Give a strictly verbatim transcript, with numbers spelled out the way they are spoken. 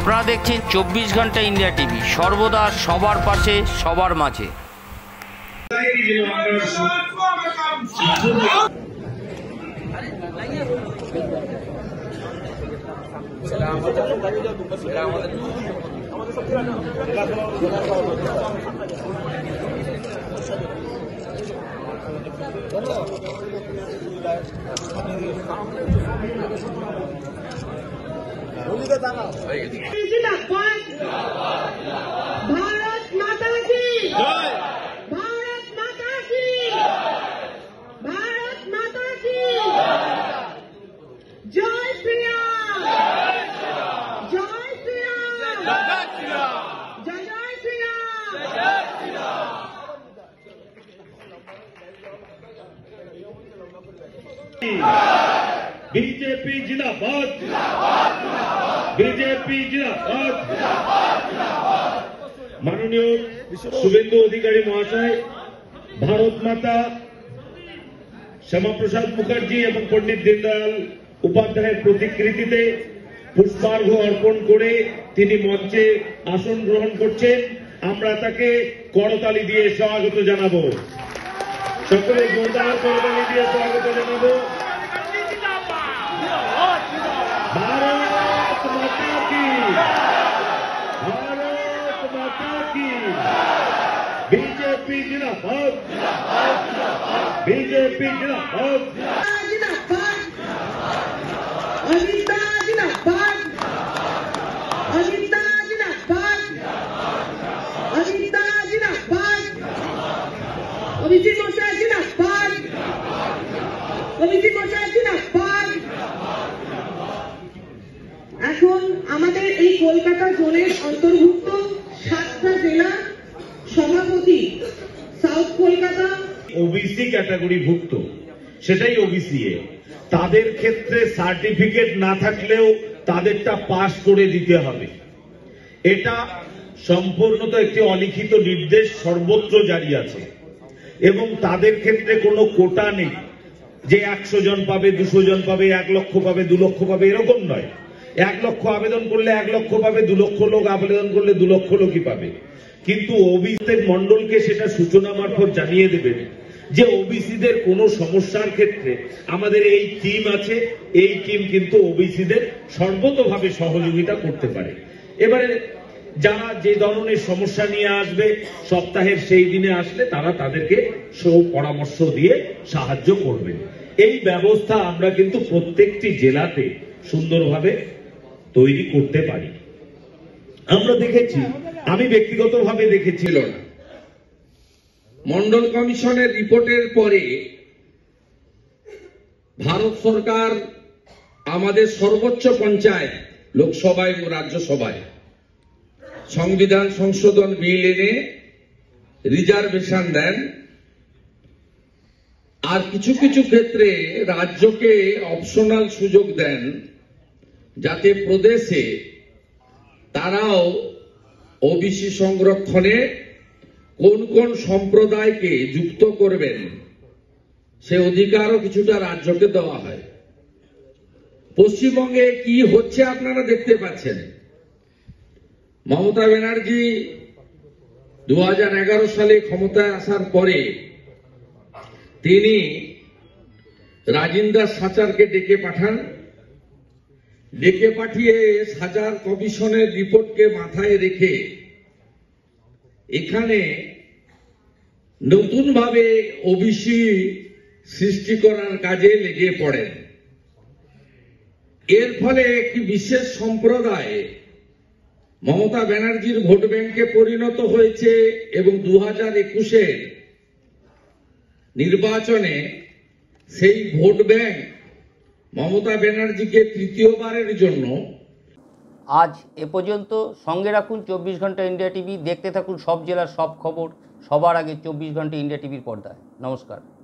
আপনারা দেখছেন চব্বিশ ঘন্টা ইন্ডিয়া টিভি, সর্বদা সবার পাশে সবার মাঝে। भारत माता की जय, भारत माता की भारत माता की जय श्री राम, जय श्री राम, जय श्री राम, जय जय श्री राम, जय श्री राम। बीजेपी जिंदाबाद, बीजेपी जिंदाबाद। माननीय शुभेंदु अधिकारी महाशय, भारत माता श्यामा प्रसाद मुखार्जी एवं पंडित दीनदयाल उपाध्याय प्रतिकृतिते पुष्पार्घ अर्पण करे तिनी मंचे आसन ग्रहण करছেন। আমরা তাকে করতালি দিয়ে স্বাগত জানাবো। সকলে জোরদার করতালি দিয়ে স্বাগত জানাবো। भारत माता की, भारत माता की, बीजेपी जिंदाबाद, बीजेपी जिंदाबाद, जिंदाबाद, अजिता जिंदाबाद, अजिता जिंदाबाद, अजिता जिंदाबाद, अभिजीत मोर्चा जिंदाबाद, अभिजीत मोर्चा जिंदाबाद। এখন আমাদের এই কলকাতা জোনের অন্তর্ভুক্ত সাতটা জেলা সভাপতি সাউথ কলকাতা ওবিসি ক্যাটাগরিভুক্ত, সেটাই ওবিসি এ, তাদের ক্ষেত্রে সার্টিফিকেট না থাকলেও তাদেরটা পাস করে দিতে হবে। এটা সম্পূর্ণত একটি অলিখিত নির্দেশ সর্বত্র জারি আছে এবং তাদের ক্ষেত্রে কোনো কোটা নেই যে একশো জন পাবে, দুশো জন পাবে, এক লক্ষ পাবে, দু লক্ষ পাবে, এরকম নয়। এক লক্ষ আবেদন করলে এক লক্ষ পাবে, দু লক্ষ লোক আবেদন করলে দু লক্ষ লোকই পাবে। কিন্তু ওবিসিদের মন্ডলকে সেটা সূচনা মারফত জানিয়ে দেবেন যে ওবিসিদের কোনো সমস্যার ক্ষেত্রে আমাদের এই টিম আছে, এই টিম কিন্তু ওবিসিদের সর্বতভাবে সহযোগিতা করতে পারে। এবারে যারা যে ধরনের সমস্যা নিয়ে আসবে সপ্তাহের সেই দিনে আসলে তারা তাদেরকে পরামর্শ দিয়ে সাহায্য করবেন। এই ব্যবস্থা আমরা কিন্তু প্রত্যেকটি জেলাতে সুন্দরভাবে তৈরি করতে পারি। আমরা দেখেছি, আমি ব্যক্তিগতভাবে দেখেছিল না, মন্ডল কমিশনের রিপোর্টের পরে ভারত সরকার আমাদের সর্বোচ্চ পঞ্চায়েত লোকসভায় এবং রাজ্যসভায় সংবিধান সংশোধন বিল এনে রিজার্ভেশন দেন, আর কিছু কিছু ক্ষেত্রে রাজ্যকে অপশনাল সুযোগ দেন যাতে প্রদেশে তারাও ওবিসি সংরক্ষণে কোন কোন সম্প্রদায়কে যুক্ত করবেন সে অধিকারও কিছুটা রাজ্যকে দেওয়া হয়। পশ্চিমবঙ্গে কি হচ্ছে আপনারা দেখতে পাচ্ছেন। মমতা ব্যানার্জি দু হাজার এগারো সালে ক্ষমতায় আসার পরে তিনি রাজিন্দার সাচারকে ডেকে পাঠান, ডেকে পাঠিয়ে সাচার কমিশনের রিপোর্টকে মাথায় রেখে এখানে নতুনভাবে ওবিসি সৃষ্টি করার কাজে লেগে পড়েন। এর ফলে একটি বিশেষ সম্প্রদায় মমতা ব্যানার্জির ভোট ব্যাংকে পরিণত হয়েছে এবং দু হাজার একুশের নির্বাচনে সেই ভোট ব্যাংক মমতা ব্যানার্জিকে তৃতীয়বারের জন্য। আজ এ পর্যন্ত। সঙ্গে রাখুন চব্বিশ ঘন্টা ইন্ডিয়া টিভি, দেখতে থাকুন সব জেলার সব খবর সবার আগে চব্বিশ ঘন্টা ইন্ডিয়া টিভির পর্দায়। নমস্কার।